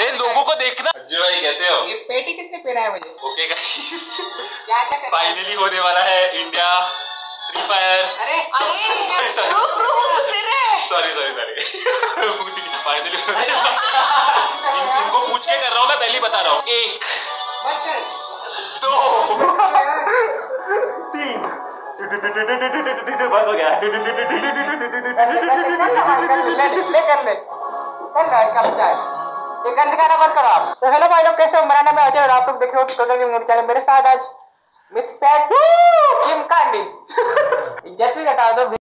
अरे लोगों को देखना। अज्जू भाई कैसे हो? ये पेटी किसने पहना है मुझे? ओके गाइस, क्या फाइनली होने वाला है इंडिया फ्री फायर। अरे सॉरी फाइनली इनको पूछ के कर रहा हूँ मैं, पहले बता रहा हूँ। 1 2 3 बस हो गया। ये गंद गाना बंद करो आप। तो हेलो भाई लोग, कैसे हो? मेरा नाम है अजय और आप लोग देख रहे हो टोटल गेमिंग चैनल। मेरे साथ आज मिथ पैट जिम कांडी। जैसे भी हटा दो